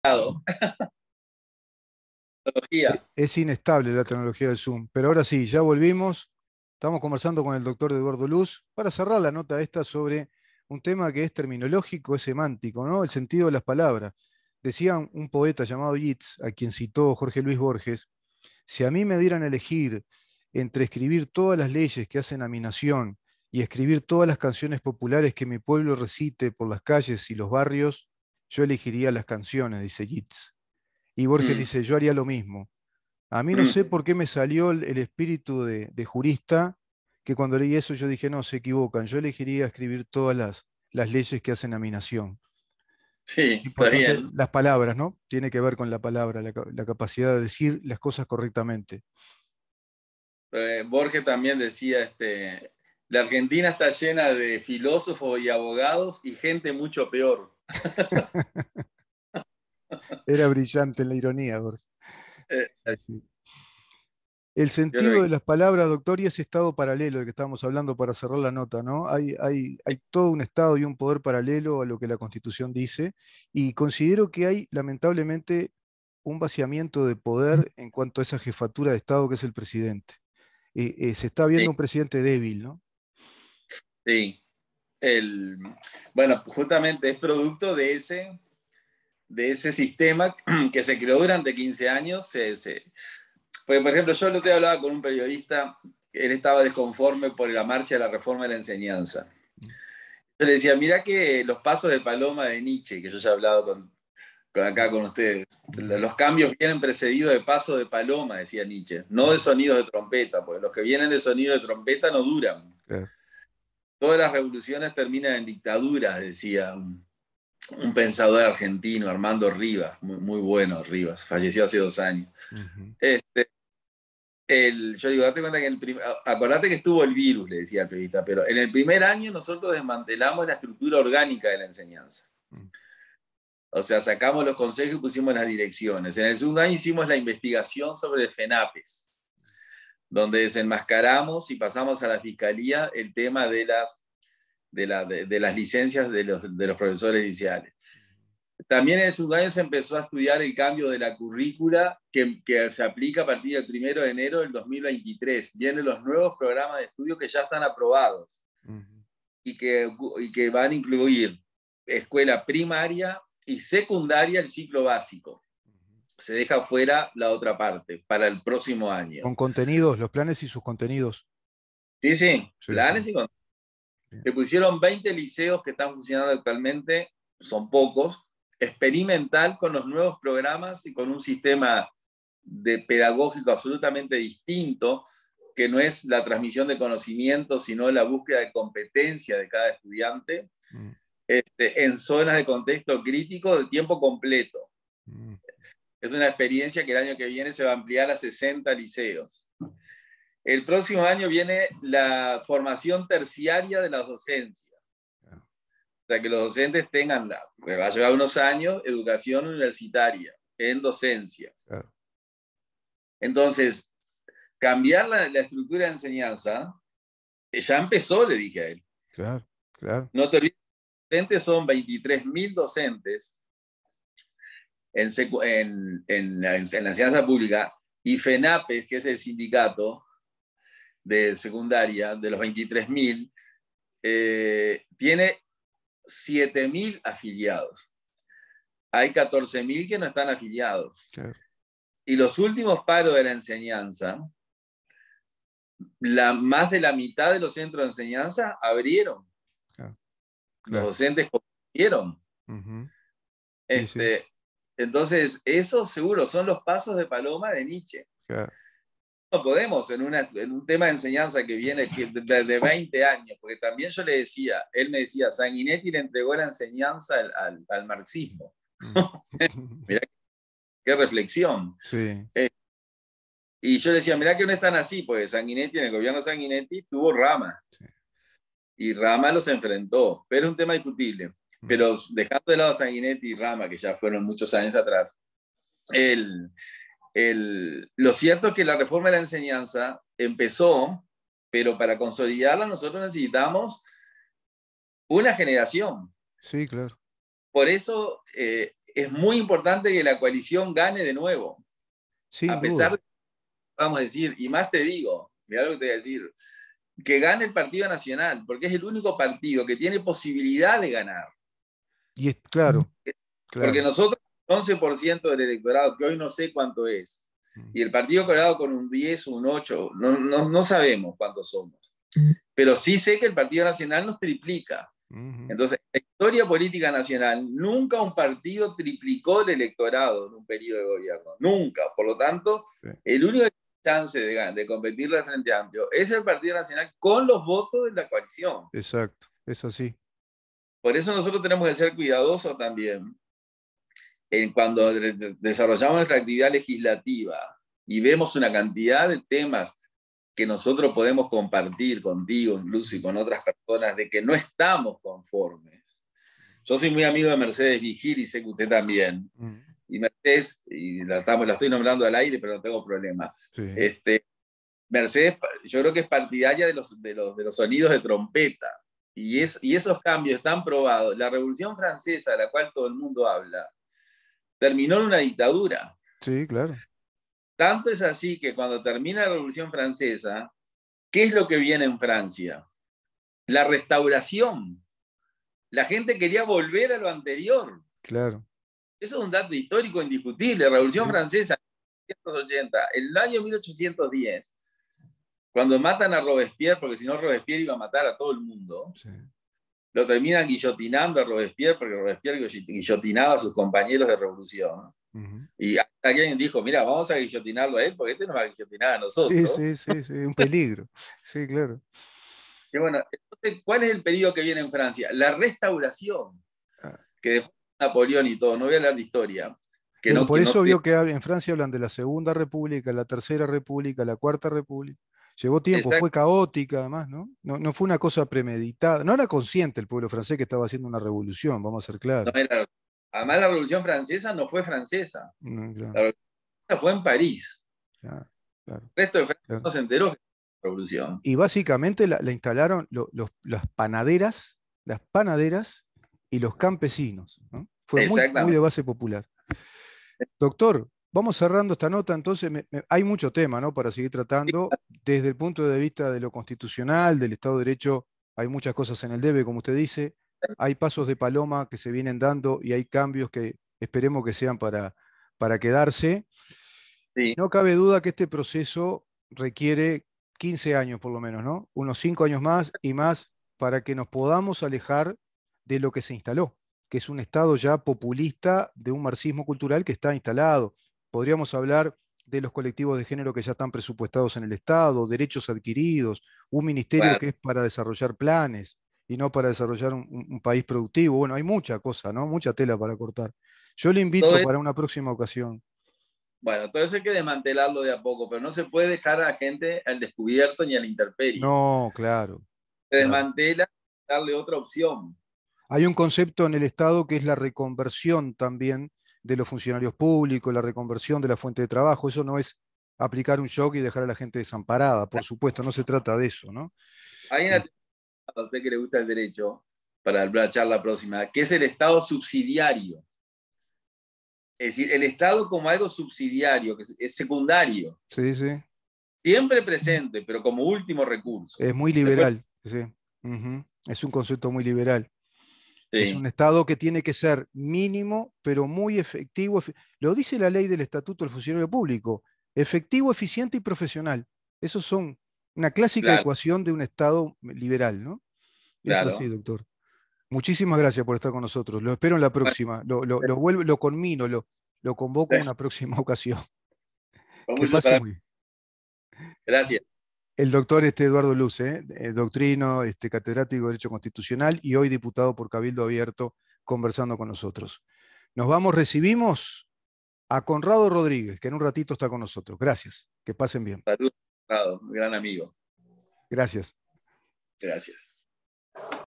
Tecnología. Es inestable la tecnología del Zoom, pero ahora sí, ya volvimos. Estamos conversando con el doctor Eduardo Luz para cerrar la nota esta sobre un tema que es terminológico, es semántico, ¿no? El sentido de las palabras. Decía un poeta llamado Yeats, a quien citó Jorge Luis Borges: si a mí me dieran a elegir entre escribir todas las leyes que hacen a mi nación y escribir todas las canciones populares que mi pueblo recite por las calles y los barrios, yo elegiría las canciones, dice Yeats. Y Borges Mm, dice, yo haría lo mismo. A mí no sé mm. por qué me salió el espíritu de jurista, que cuando leí eso yo dije, no, se equivocan, yo elegiría escribir todas las leyes que hacen a mi nación. Sí, está Importante, bien. las palabras, ¿no? Tiene que ver con la palabra, la capacidad de decir las cosas correctamente. Borges también decía, la Argentina está llena de filósofos y abogados y gente mucho peor. Era brillante en la ironía, Borges. Sí, Eh, sí, sí. El yo creo sentido de las palabras, doctor, y ese estado paralelo del que estábamos hablando para cerrar la nota, ¿no? Hay todo un estado y un poder paralelo a lo que la Constitución dice, y considero que hay, lamentablemente, un vaciamiento de poder en cuanto a esa jefatura de Estado que es el presidente. Se está sí, viendo un presidente débil, ¿no? sí. El, bueno, justamente es producto de ese sistema que se creó durante 15 años. Porque, por ejemplo, yo el otro día hablaba con un periodista, él estaba desconforme por la marcha de la reforma de la enseñanza. Yo le decía, mira que los pasos de paloma de Nietzsche, que yo ya he hablado acá con ustedes, los cambios vienen precedidos de pasos de paloma, decía Nietzsche, no de sonidos de trompeta, porque los que vienen de sonidos de trompeta no duran. Claro. Todas las revoluciones terminan en dictaduras, decía un pensador argentino, Armando Rivas, muy, muy bueno Rivas, falleció hace 2 años. Ujú. Este, yo digo, date cuenta que acordate que estuvo el virus, le decía al periodista, pero en el primer año nosotros desmantelamos la estructura orgánica de la enseñanza. Mm. O sea, sacamos los consejos y pusimos las direcciones. En el segundo año hicimos la investigación sobre FENAPES, donde desenmascaramos y pasamos a la fiscalía el tema de las licencias de los profesores iniciales. También en el segundo año se empezó a estudiar el cambio de la currícula que se aplica a partir del 1 de enero del 2023. Vienen los nuevos programas de estudio que ya están aprobados Ujú. y que van a incluir escuela primaria y secundaria, el ciclo básico. Se deja fuera la otra parte para el próximo año. Con contenidos, los planes y sus contenidos. Sí, sí, Sí, sí. planes y contenidos. Bien. Se pusieron 20 liceos que están funcionando actualmente, son pocos, experimental con los nuevos programas y con un sistema de pedagógico absolutamente distinto, que no es la transmisión de conocimiento, sino la búsqueda de competencia de cada estudiante, Mm, en zonas de contexto crítico de tiempo completo. mm. Es una experiencia que el año que viene se va a ampliar a 60 liceos. El próximo año viene la formación terciaria de la docencia. Claro, O sea, que los docentes tengan, que va a llevar unos años, educación universitaria en docencia. claro, Entonces, cambiar la estructura de enseñanza, ya empezó, le dije a él. claro, claro. No te olvides, docentes son 23.000 docentes en la enseñanza pública y FENAPES, que es el sindicato de secundaria de los 23.000, tiene 7.000 afiliados. Hay 14.000 que no están afiliados. Claro. Y los últimos paros de la enseñanza, más de la mitad de los centros de enseñanza abrieron. Claro, Los claro. docentes consiguieron. Ujú. Sí, sí, Este, entonces, esos seguro son los pasos de paloma de Nietzsche. claro. No podemos en un tema de enseñanza que viene de 20 años, porque también yo le decía, él me decía, Sanguinetti le entregó la enseñanza al marxismo. Mm. Mirá qué reflexión. Sí, Y yo le decía, mirá que no están así, porque Sanguinetti, en el gobierno de Sanguinetti, tuvo Rama, sí. y Rama los enfrentó, pero es un tema discutible. Mm. Pero dejando de lado Sanguinetti y Rama, que ya fueron muchos años atrás, lo cierto es que la reforma de la enseñanza empezó, pero para consolidarla nosotros necesitamos una generación. Sí, claro. Por eso es muy importante que la coalición gane de nuevo. Sin a pesar duda. de, vamos a decir, y más te digo, mirá lo que te voy a decir, que gane el Partido Nacional, porque es el único partido que tiene posibilidad de ganar. Y es claro, Porque claro. nosotros, 11% del electorado, que hoy no sé cuánto es, y el Partido Colorado con un 10 o un 8, no sabemos cuántos somos. Pero sí sé que el Partido Nacional nos triplica. Entonces, en la historia política nacional, nunca un partido triplicó el electorado en un periodo de gobierno. Nunca. Por lo tanto, Sí. el único chance de competirle al Frente Amplio es el Partido Nacional con los votos de la coalición. Exacto, es así. Por eso nosotros tenemos que ser cuidadosos también cuando desarrollamos nuestra actividad legislativa y vemos una cantidad de temas que nosotros podemos compartir contigo incluso y con otras personas de que no estamos conformes. Yo soy muy amigo de Mercedes Vigil y sé que usted también. Y Mercedes, y la estoy nombrando al aire, pero no tengo problema. Sí. Mercedes, yo creo que es partidaria de los sonidos de trompeta. Y esos cambios están probados. La Revolución Francesa, de la cual todo el mundo habla, terminó en una dictadura. Sí, claro. Tanto es así que cuando termina la Revolución Francesa, ¿qué es lo que viene en Francia? La restauración. La gente quería volver a lo anterior. Claro. Eso es un dato histórico indiscutible. La Revolución Sí. Francesa, 1880, el año 1810, cuando matan a Robespierre, porque si no Robespierre iba a matar a todo el mundo, Sí. lo terminan guillotinando a Robespierre, porque Robespierre guillotinaba a sus compañeros de revolución. Y hasta alguien dijo, mira, vamos a guillotinarlo a él, porque este nos va a guillotinar a Sí, nosotros. sí, sí, sí, un peligro. Sí, claro. Y bueno, entonces, ¿cuál es el periodo que viene en Francia? La restauración, Ah. que después de Napoleón y todo, no voy a hablar de historia. Bueno, por eso vio que en Francia hablan de la Segunda República, la Tercera República, la Cuarta República. Llevó tiempo, fue caótica además, ¿no? No fue una cosa premeditada. No era consciente el pueblo francés que estaba haciendo una revolución, vamos a ser claros. Además, la Revolución Francesa no fue francesa. Claro. La Revolución fue en París. Claro. El resto de Francia no se enteró de la revolución. Y básicamente la instalaron las panaderas y los campesinos, ¿no? Fue muy de base popular. Doctor, vamos cerrando esta nota, entonces hay mucho tema, ¿no?, para seguir tratando. Desde el punto de vista de lo constitucional, del Estado de Derecho, hay muchas cosas en el debe, como usted dice. Hay pasos de paloma que se vienen dando y hay cambios que esperemos que sean para quedarse. Sí. No cabe duda que este proceso requiere 15 años por lo menos, ¿no? Unos 5 años más y más para que nos podamos alejar de lo que se instaló, que es un Estado ya populista de un marxismo cultural que está instalado. Podríamos hablar de los colectivos de género que ya están presupuestados en el Estado, derechos adquiridos, un ministerio que es para desarrollar planes y no para desarrollar un país productivo. Bueno, hay mucha cosa, ¿no? Mucha tela para cortar. Yo le invito para una próxima ocasión. Bueno, todo eso hay que desmantelarlo de a poco, pero no se puede dejar a la gente al descubierto ni a la intemperie. No, claro. Se desmantela, darle otra opción. Hay un concepto en el Estado que es la reconversión también de los funcionarios públicos, la reconversión de la fuente de trabajo. Eso no es aplicar un shock y dejar a la gente desamparada, por supuesto, no se trata de eso, ¿no? Hay una a usted que le gusta el derecho, para la charla próxima, que es el Estado subsidiario. Es decir, el Estado como algo subsidiario, que es secundario. Sí, sí. Siempre presente, pero como último recurso. Es muy liberal, sí. Es un concepto muy liberal. Sí. Es un Estado que tiene que ser mínimo, pero muy efectivo. Lo dice la ley del Estatuto del Funcionario Público. Efectivo, eficiente y profesional. Esos son una clásica ecuación de un Estado liberal, ¿no? Es así, doctor. Muchísimas gracias por estar con nosotros. Lo espero en la próxima. Lo conmino, lo convoco en una próxima ocasión. Que pase muy bien. Gracias. El doctor Eduardo Luz, doctrino, catedrático de Derecho Constitucional y hoy diputado por Cabildo Abierto, conversando con nosotros. Nos vamos, recibimos a Conrado Rodríguez, que en un ratito está con nosotros. Gracias, que pasen bien. Saludos, Conrado, un gran amigo. Gracias. Gracias.